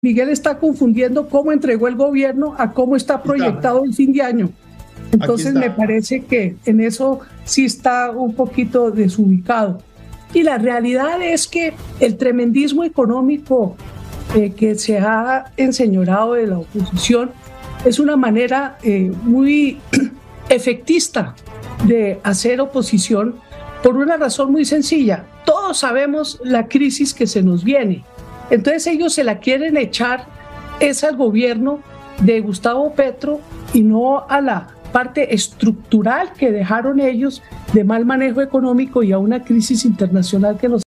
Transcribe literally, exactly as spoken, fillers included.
Miguel está confundiendo cómo entregó el gobierno a cómo está proyectado el fin de año. Entonces me parece que en eso sí está un poquito desubicado. Y la realidad es que el tremendismo económico eh, que se ha enseñorado de la oposición es una manera eh, muy efectista de hacer oposición por una razón muy sencilla. Todos sabemos la crisis que se nos viene. Entonces ellos se la quieren echar es al gobierno de Gustavo Petro y no a la parte estructural que dejaron ellos de mal manejo económico y a una crisis internacional que nos